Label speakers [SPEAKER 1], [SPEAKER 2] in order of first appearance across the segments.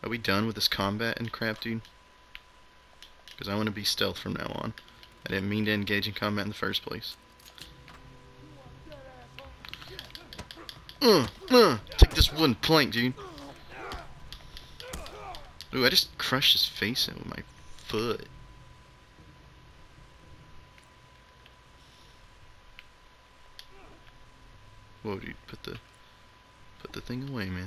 [SPEAKER 1] Are we done with this combat and crap, dude? Because I want to be stealth from now on. I didn't mean to engage in combat in the first place. Take this wooden plank, dude. Ooh, I just crushed his face in with my foot. Whoa, dude, put the thing away, man.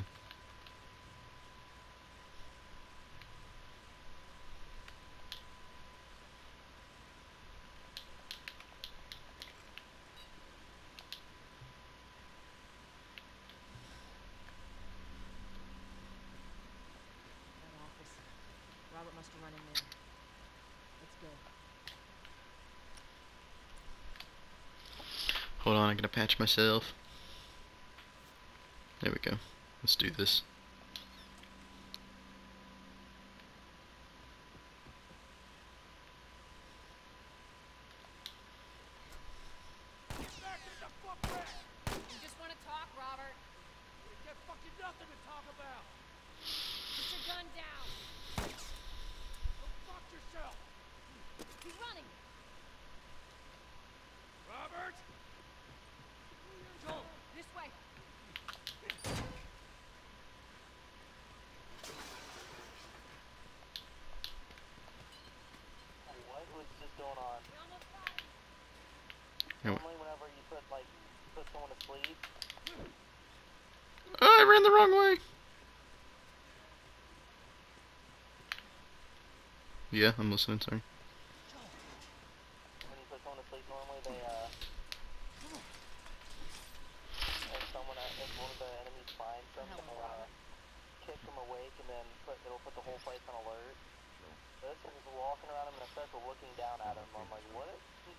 [SPEAKER 2] That office. Robert must have run in there. Let's go.
[SPEAKER 1] Hold on, I gotta patch myself. There we go. Let's do this.
[SPEAKER 2] You just want to talk, Robert.
[SPEAKER 3] We got fucking nothing to talk about.
[SPEAKER 2] Put your gun down.
[SPEAKER 3] Go fuck yourself.
[SPEAKER 2] He's running.
[SPEAKER 3] Robert. Joel.
[SPEAKER 2] This way.
[SPEAKER 4] What was just going on?
[SPEAKER 2] We almost got him.
[SPEAKER 4] Normally, whenever you put someone to sleep.
[SPEAKER 1] Oh, I ran the wrong way. Yeah, I'm listening, sorry.
[SPEAKER 4] When you put someone to sleep, normally if one of the enemies finds them, they'll kick them awake and then it'll put the whole place on alert. This is just walking around him and I start looking down at him. I'm like, what?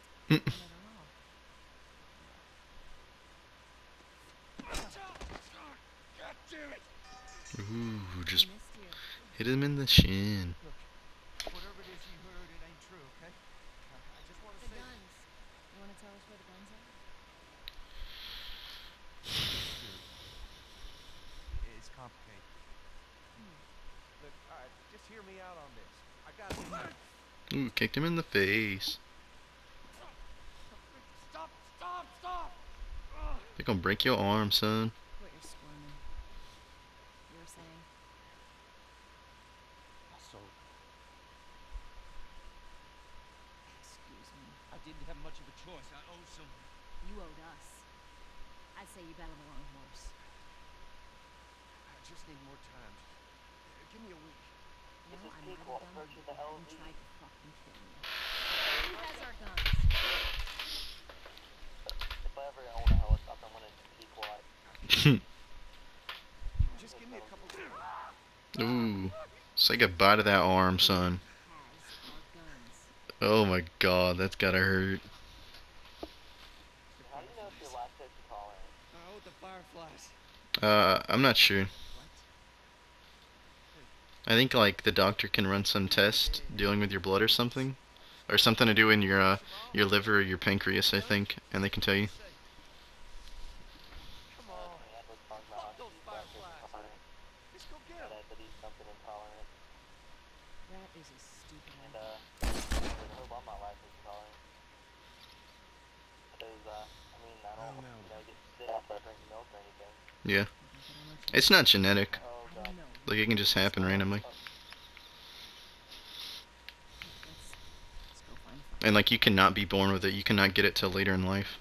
[SPEAKER 3] God damn it.
[SPEAKER 1] Ooh, just hit him in the shin.
[SPEAKER 3] Whatever it is you heard, it ain't true, okay? I just want to
[SPEAKER 2] The
[SPEAKER 3] say...
[SPEAKER 2] guns. You want to tell us where the guns are?
[SPEAKER 3] It's complicated. Look, alright, just hear me out on this. I got...
[SPEAKER 1] Ooh, kicked him in the face.
[SPEAKER 3] Stop! Stop! Stop!
[SPEAKER 1] They're gonna break your arm, son.
[SPEAKER 2] Quit your squirming. You were saying?
[SPEAKER 3] So,
[SPEAKER 2] Excuse me.
[SPEAKER 3] I didn't have much of a choice. I owed someone.
[SPEAKER 2] You owed us. I'd say you bet on the wrong horse.
[SPEAKER 3] I just need more time. Give me a week.
[SPEAKER 2] No,
[SPEAKER 4] This is
[SPEAKER 2] I
[SPEAKER 4] peak
[SPEAKER 2] might
[SPEAKER 4] while
[SPEAKER 2] have done
[SPEAKER 4] searching
[SPEAKER 2] it
[SPEAKER 4] the
[SPEAKER 2] and
[SPEAKER 4] LZ.
[SPEAKER 2] tried to fucking kill you. Who has our guns?
[SPEAKER 4] If I ever own a helicopter, I'm gonna peak while
[SPEAKER 3] Just give me a couple...
[SPEAKER 1] Ooh, say goodbye to that arm, son.
[SPEAKER 2] Has our guns.
[SPEAKER 1] Oh my god, that's gotta hurt.
[SPEAKER 4] How do you know if you're lactose intolerant?
[SPEAKER 3] Oh, with the fireflies.
[SPEAKER 1] I'm not sure.
[SPEAKER 3] What?
[SPEAKER 1] I think like the doctor can run some test dealing with your blood or something. Or something to do in your liver or your pancreas, I think, and they can tell you.
[SPEAKER 3] Come on.
[SPEAKER 4] Yeah, let's talk
[SPEAKER 3] Fuck
[SPEAKER 4] about
[SPEAKER 3] those
[SPEAKER 4] he's lactose
[SPEAKER 3] fireflies.
[SPEAKER 4] intolerant.
[SPEAKER 3] Just go get them.
[SPEAKER 4] But he's something intolerant.
[SPEAKER 2] That is a stupid
[SPEAKER 4] And
[SPEAKER 2] idea.
[SPEAKER 4] I hope I'm not lactose intolerant. Because I mean I don't get sick after I drink milk or anything.
[SPEAKER 1] Yeah. It's not genetic.
[SPEAKER 4] Oh
[SPEAKER 2] I
[SPEAKER 4] god.
[SPEAKER 2] don't know.
[SPEAKER 1] Like, it can just happen randomly.
[SPEAKER 2] Let's go find a
[SPEAKER 1] And like, you cannot be born with it. You cannot get it till later in life.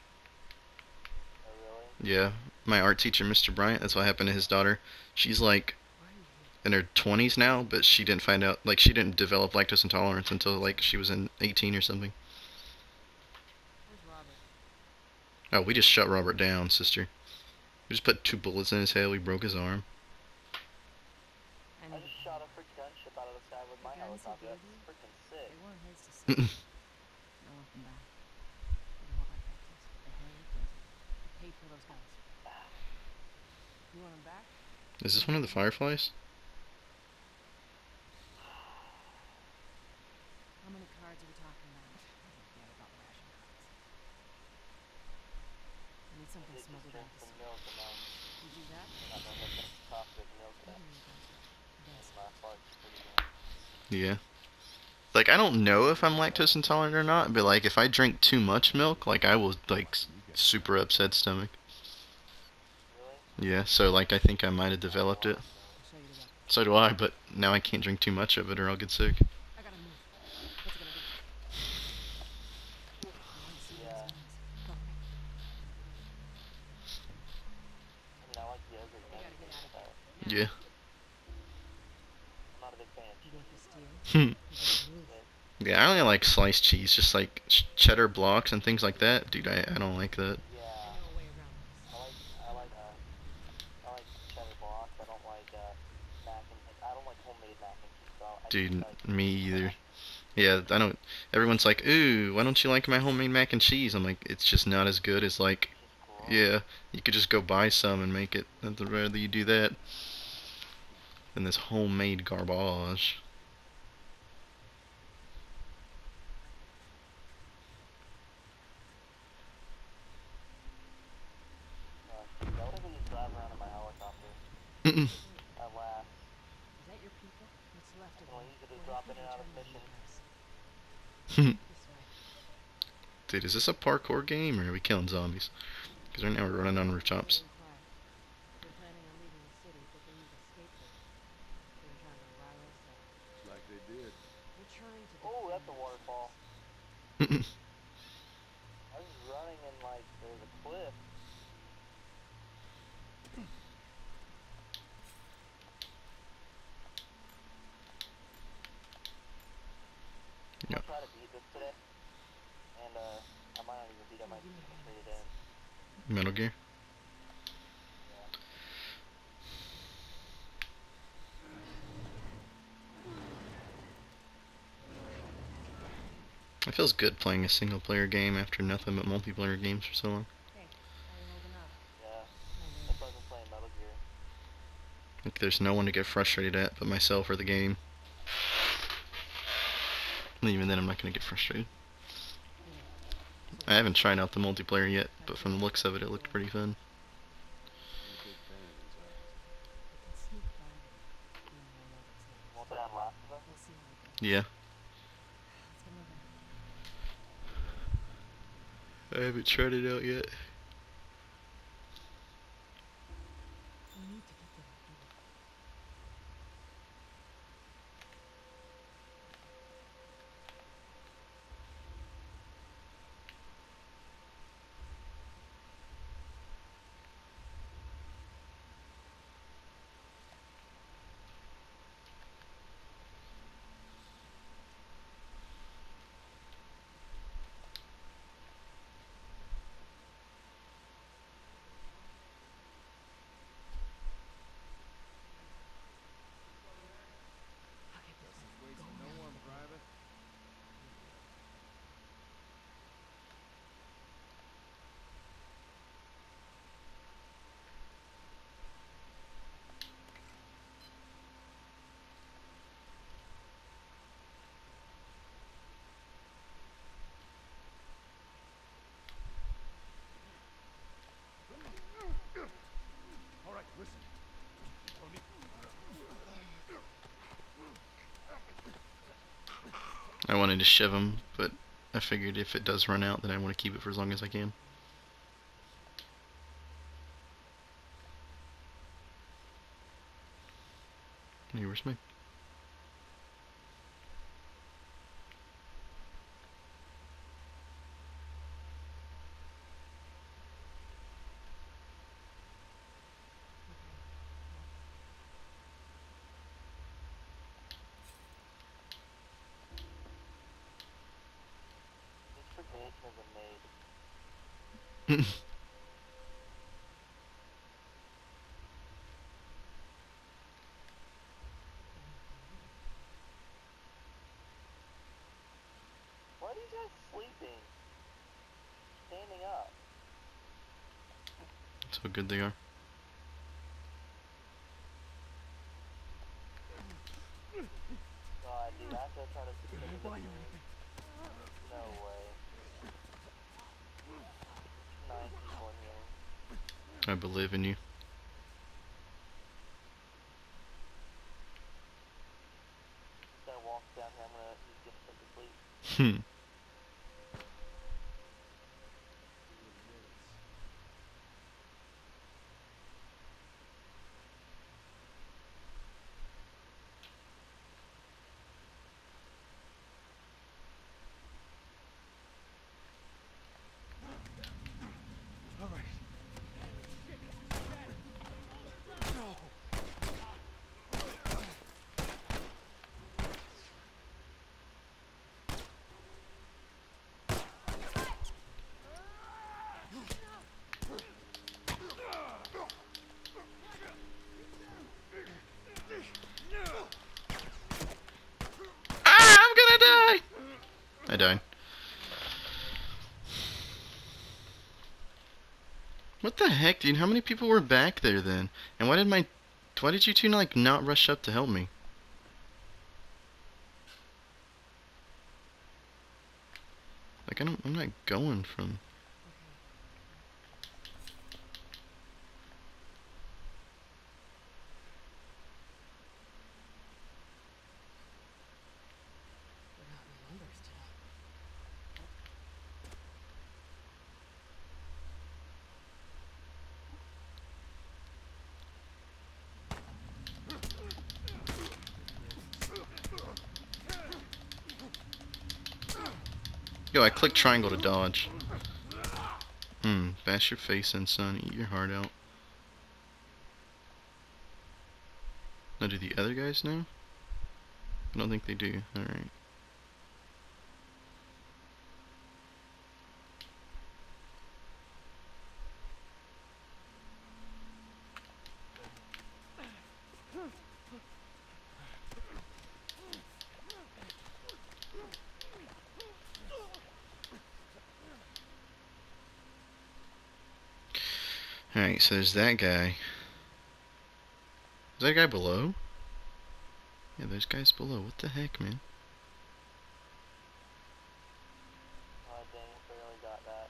[SPEAKER 4] Oh really?
[SPEAKER 1] Yeah. My art teacher, Mr. Bryant, that's what happened to his daughter. She's like in her 20s now, but she didn't find out, like, she didn't develop lactose intolerance until like she was in 18 or something.
[SPEAKER 2] Where's Robert?
[SPEAKER 1] Oh, we just shut Robert down, sister. We just put 2 bullets in his head. We broke his arm.
[SPEAKER 4] I just shot a freaking gunship out of the sky with my
[SPEAKER 2] guns he
[SPEAKER 4] helicopter.
[SPEAKER 2] gave
[SPEAKER 4] That's
[SPEAKER 2] you?
[SPEAKER 4] freaking sick.
[SPEAKER 2] They weren't his to sell. No one can buy. They walk like Texas. The hell it doesn't. I paid for those guns. You want them back?
[SPEAKER 1] Is this one of the fireflies?
[SPEAKER 2] How many cards are we talking about? Forget about ration cards. I need something
[SPEAKER 4] They just
[SPEAKER 2] smuggled
[SPEAKER 4] drink
[SPEAKER 2] out
[SPEAKER 4] some
[SPEAKER 2] this
[SPEAKER 4] milk and
[SPEAKER 2] You do that?
[SPEAKER 4] not know that's toxic milk.
[SPEAKER 2] What are your guns for? Best.
[SPEAKER 4] Last part's pretty good.
[SPEAKER 1] Yeah. Like, I don't know if I'm lactose intolerant or not, but like, if I drink too much milk, like, I will, like, super upset stomach.
[SPEAKER 4] Really?
[SPEAKER 1] Yeah, so, like, I think I might have
[SPEAKER 4] I don't
[SPEAKER 1] developed it.
[SPEAKER 4] want to.
[SPEAKER 2] I'll show you the weapon.
[SPEAKER 1] So do I, but now I can't drink too much of it or I'll get sick.
[SPEAKER 2] I gotta move. What's it gonna be? I want to see those
[SPEAKER 4] Yeah.
[SPEAKER 2] guns. Go.
[SPEAKER 4] I mean, I like yogurt and
[SPEAKER 2] We gotta get
[SPEAKER 4] everything,
[SPEAKER 2] out of
[SPEAKER 4] but
[SPEAKER 2] here. Now.
[SPEAKER 1] Yeah.
[SPEAKER 4] I'm not a big fan of
[SPEAKER 2] You want
[SPEAKER 4] cheese.
[SPEAKER 2] this too?
[SPEAKER 1] Hmm.
[SPEAKER 2] We gotta move.
[SPEAKER 4] But
[SPEAKER 1] Yeah, I only like sliced cheese, just like cheddar blocks and things like that. Dude, I don't like that.
[SPEAKER 4] yeah,
[SPEAKER 2] I know a way around this.
[SPEAKER 4] I like cheddar blocks. I don't like I don't like homemade mac and cheese. So I just
[SPEAKER 1] Dude,
[SPEAKER 4] like
[SPEAKER 1] me either.
[SPEAKER 4] Kraft.
[SPEAKER 1] Yeah, I don't. Everyone's like, ooh, why don't you like my homemade mac and cheese? I'm like, it's just not as good as like,
[SPEAKER 4] It's just gross.
[SPEAKER 1] yeah, you could just go buy some and make it. I'd rather you do that than this homemade garbage.
[SPEAKER 4] Shoot, I wish I could just drive around in my helicopter.
[SPEAKER 1] Mm-mm.
[SPEAKER 2] Wait,
[SPEAKER 4] At last.
[SPEAKER 2] is that your people? What's left
[SPEAKER 4] I
[SPEAKER 2] of
[SPEAKER 4] can
[SPEAKER 2] them?
[SPEAKER 4] use it to
[SPEAKER 2] We're
[SPEAKER 4] drop
[SPEAKER 2] lucky
[SPEAKER 4] in and
[SPEAKER 2] they
[SPEAKER 4] out of
[SPEAKER 2] turned on you
[SPEAKER 4] missions.
[SPEAKER 2] guys. This way.
[SPEAKER 1] Dude, is this a parkour game or are we killing zombies? Because right now we're running on rooftops.
[SPEAKER 2] Being quiet. They're planning on leaving the city, but they need a scapegoat. They're trying to rile us up.
[SPEAKER 3] Looks like they did.
[SPEAKER 2] We're trying to
[SPEAKER 4] Oh,
[SPEAKER 2] defend
[SPEAKER 4] that's a
[SPEAKER 2] ourselves.
[SPEAKER 4] waterfall. I was running and like there's a cliff. I'm
[SPEAKER 1] Yeah.
[SPEAKER 4] gonna try to beat this today. And I might not even beat it, I might
[SPEAKER 2] Give me
[SPEAKER 4] just
[SPEAKER 2] a hand
[SPEAKER 4] trade
[SPEAKER 2] with
[SPEAKER 4] it
[SPEAKER 2] this.
[SPEAKER 4] in.
[SPEAKER 1] Metal Gear.
[SPEAKER 4] Yeah.
[SPEAKER 1] It feels good playing a single player game after nothing but multiplayer games for so long.
[SPEAKER 2] Hey, how you holding up?
[SPEAKER 4] Yeah.
[SPEAKER 2] My leg.
[SPEAKER 4] That's why I've been playing Metal Gear.
[SPEAKER 1] Like there's no one to get frustrated at but myself or the game. And even then I'm not gonna get frustrated.
[SPEAKER 2] Here.
[SPEAKER 1] I haven't tried out the multiplayer yet, but from the looks of it, it looked pretty fun.
[SPEAKER 3] Ain't a big fan of these odds.
[SPEAKER 2] We can sneak by them. Then we'll know what's
[SPEAKER 4] You
[SPEAKER 2] next.
[SPEAKER 4] want to play on Last of Us?
[SPEAKER 2] We'll see how it goes.
[SPEAKER 1] Yeah.
[SPEAKER 2] Let's get moving.
[SPEAKER 1] I haven't tried it out yet.
[SPEAKER 2] We need to get them moving. I'll get this.
[SPEAKER 3] Nothing's
[SPEAKER 2] Go
[SPEAKER 3] wasting no
[SPEAKER 2] around
[SPEAKER 3] one,
[SPEAKER 2] the bend.
[SPEAKER 3] Private. All right, listen. Tony.
[SPEAKER 1] I wanted to shove him, but I figured if it does run out, then I want to keep it for as long as I can. Hey, where's my...
[SPEAKER 4] This grenade isn't made. Why are these guys sleeping? Standing up.
[SPEAKER 1] That's how good they are.
[SPEAKER 4] God, dude, I have to try to sneak into the room. No way. 9 people in here.
[SPEAKER 1] I believe in you. Hmm.
[SPEAKER 3] All right.
[SPEAKER 1] Ah, I'm gonna die! I died. What the heck, dude? How many people were back there then? And why did you two like not rush up to help me? Like I'm not going from.
[SPEAKER 2] Forgot my numbers today.
[SPEAKER 1] Yo, I clicked triangle to dodge. Bash your face in, son. Eat your heart out. Now, do the other guys know? I don't think they do. Alright. Alright, so there's that guy. Is that guy below? Yeah, there's guys below. What the heck, man?
[SPEAKER 4] Oh dang, barely got that.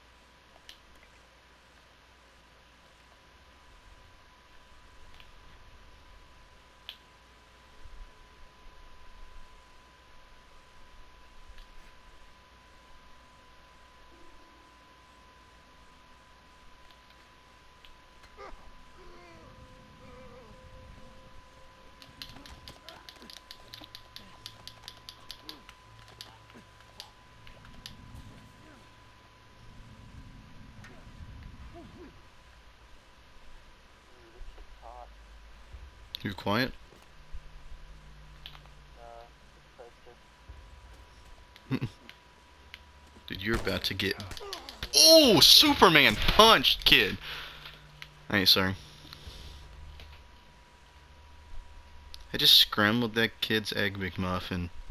[SPEAKER 4] Ooh, this kid's hot.
[SPEAKER 1] You quiet?
[SPEAKER 4] Poster.
[SPEAKER 1] Dude, you're about to get. Oh, Superman punched, kid! Alright, sorry. I just scrambled that kid's egg McMuffin.